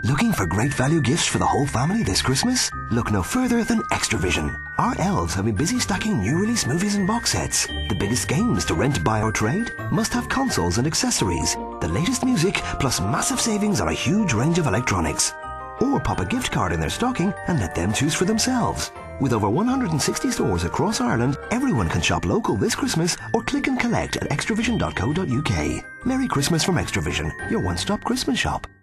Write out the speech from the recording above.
Looking for great value gifts for the whole family this Christmas? Look no further than Extravision. Our elves have been busy stacking new release movies and box sets, the biggest games to rent, buy or trade, must-have consoles and accessories, the latest music, plus massive savings on a huge range of electronics. Or pop a gift card in their stocking and let them choose for themselves. With over 160 stores across Ireland, everyone can shop local this Christmas or click and collect at extravision.co.uk. Merry Christmas from Extravision, your one-stop Christmas shop.